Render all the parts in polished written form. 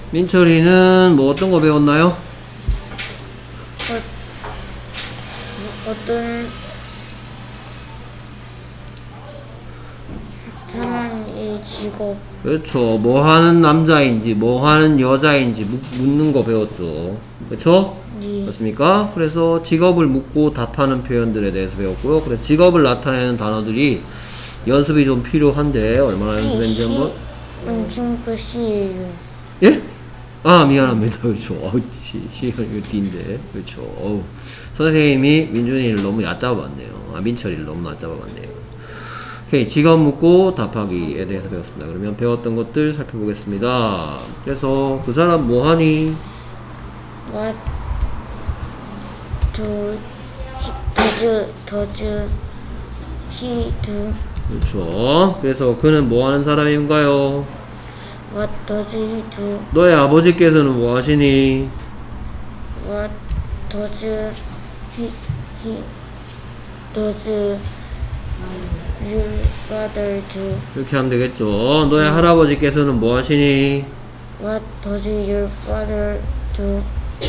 민철이는 뭐 어떤 거 배웠나요? 어떤 사람의 직업. 그렇죠. 뭐 하는 남자인지 뭐 하는 여자인지 묻는 거 배웠죠. 그렇죠? 네. 그렇습니까? 그래서 직업을 묻고 답하는 표현들에 대해서 배웠고요. 그래서 직업을 나타내는 단어들이 연습이 좀 필요한데 얼마나 연습했는지 한번. 문중구 C예요. 예? 아, 미안합니다. 그렇죠. 시간 이거 D인데. 그렇죠. 선생님이 민준이를 너무 얕잡아봤네요. 아, 민철이를 너무 얕잡아봤네요. 오케이. 직업 묻고 답하기에 대해서 배웠습니다. 그러면 배웠던 것들 살펴보겠습니다. 그래서 그 사람 뭐하니? What does he do? 그렇죠. 그래서 그는 뭐하는 사람인가요? What does he do? 너의 아버지께서는 뭐하시니? What does your father do? 이렇게 하면 되겠죠. 너의 할아버지께서는 뭐하시니? What does your father do?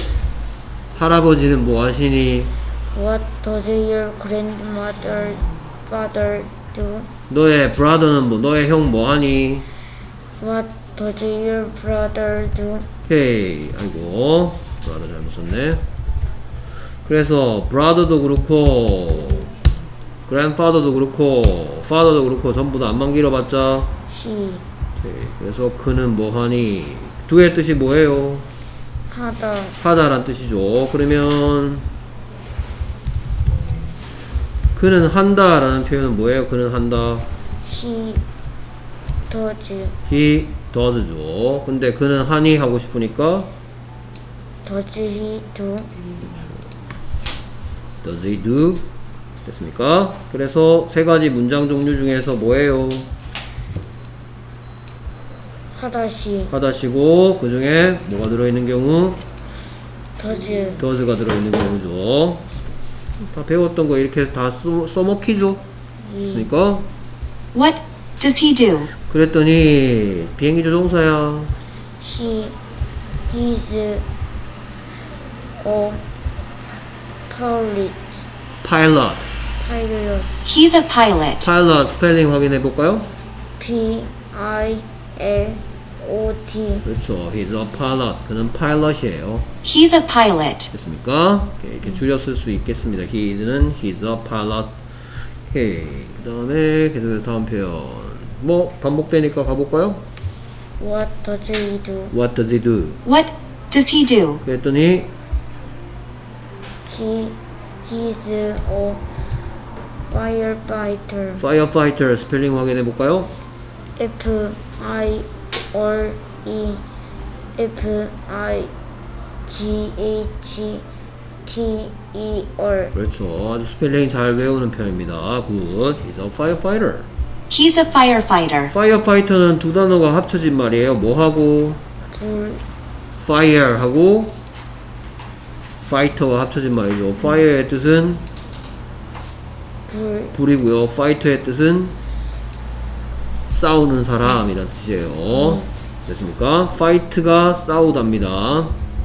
할아버지는 뭐하시니? What does your grandmother father do? 너의 브라더는 너의 형 뭐하니? What does your brother do? 오케이. 아이고, 브라더 잘못 썼네. 그래서 브라더도 그렇고 grandfather도 그렇고 father도 그렇고 전부 다 안만 길어봤자 He. 오케이. 그래서 그는 뭐하니? 두의 뜻이 뭐예요? 하다. 하다란 뜻이죠. 그러면 그는 한다 라는 표현은 뭐예요? 그는 한다. He does. he does죠. 근데 그는 하니 하고 싶으니까 Does he do? does he do? 됐습니까? 그래서 세 가지 문장 종류 중에서 뭐예요? 하다시. 하다시고 그 중에 뭐가 들어있는 경우? does. does가 들어있는 경우죠. 다 배웠던 거 이렇게 다 써먹히죠? 됐습니까? What does he do? 그랬더니 비행기 조종사야. He's a pilot. pilot. pilot. He's a pilot. pilot 스펠링 확인해 볼까요? Pilot. 그렇죠. He's a pilot. 그는 파일럿이에요. He's a pilot. 됐습니까? 이렇게 줄여 쓸 수 있겠습니다. He's a pilot. 오케이. 그 다음에 계속해서 다음 표현. 뭐 반복되니까 가볼까요? What does he do? What does he do? What does he do? 그랬더니 He's a firefighter. firefighter 스펠링 확인해 볼까요? F-I-R-E F-I-G-H-T-E-R. 그렇죠. 아주 스펠링 잘 외우는 편입니다. Good. He's a firefighter. He's a firefighter. firefighter는 두 단어가 합쳐진 말이에요. 뭐하고? 불. fire하고 fighter가 합쳐진 말이죠. fire의 뜻은 불이고요. fighter의 뜻은 싸우는 사람이란 뜻이에요. 됐습니까? fight가 싸우답니다.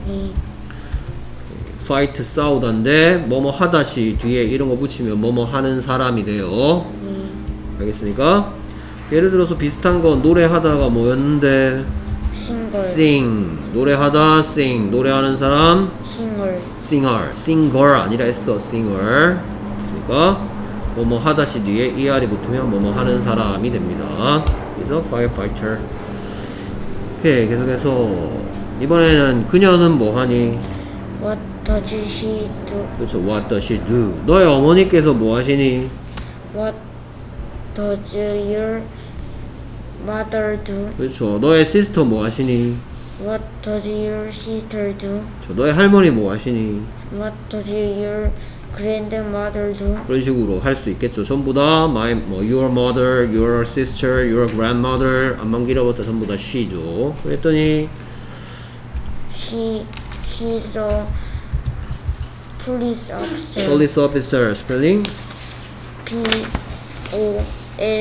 fight 싸우다인데 뭐뭐 하다시 뒤에 이런 거 붙이면 뭐뭐 하는 사람이 돼요. 알겠습니까? 예를 들어서 비슷한 건 노래하다가 뭐였는데 sing 노래하다 sing 노래하는 사람 singer 아니라 했어 singer 됐습니까? 뭐뭐 하다시 뒤에 er이 붙으면 뭐뭐 하는 사람이 됩니다. 그래서 firefighter. 오케이. 계속해서 이번에는 그녀는 뭐하니? What does she do? 그렇죠. What does she do? 너의 어머니께서 뭐하시니? What does your mother do? 그렇죠. 너의 sister 뭐하시니? What does your sister do? 너의 할머니 뭐하시니? What does your grandmother do? 그런 식으로 할 수 있겠죠. 전부 다 your mother, your sister, your grandmother 안만 길어봤자 전부 다 she죠. 그랬더니 She's a police officer. police officer 스펠링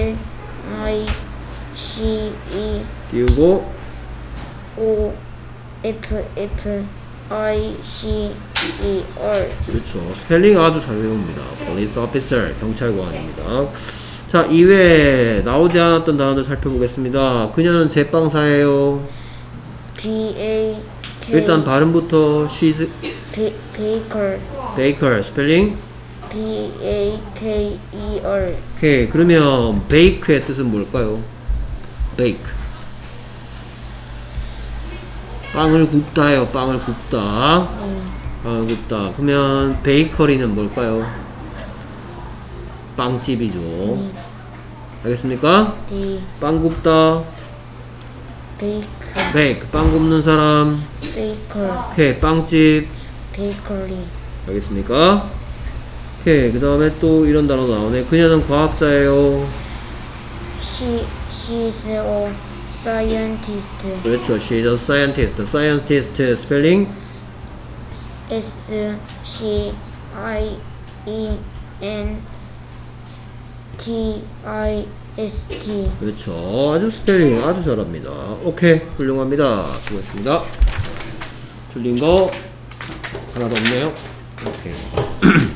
P-O-L-I-C-E 띄우고 F-F-I-C-E-R. 그렇죠. 스펠링 아주 잘 외웁니다. police officer, 경찰관입니다. 자, 이외에 나오지 않았던 단어들 살펴보겠습니다. 그녀는 제빵사예요. B-A-K. 일단 발음부터 she's Baker. baker, 스펠링 B-A-K-E-R. 오케이. 그러면 bake의 뜻은 뭘까요? bake. 빵을 굽다예요. 빵을 굽다. 빵을 굽다. 그러면 베이커리는 뭘까요? 빵집이죠. 알겠습니까? D. 빵 굽다. Bake. 베이크. 빵 굽는 사람. Baker. 오케이. 빵집. Bakery. 알겠습니까? 오케이. 그 다음에 또 이런 단어 나오네. 그녀는 과학자예요. She's a scientist. 그렇죠. She's a scientist. scientist 스펠링 S-C-I-N-T-I-S-T. 그렇죠. 아주 스펠링 아주 잘합니다. 오케이. 훌륭합니다. 수고했습니다. 틀린 거 하나도 없네요. 오케이.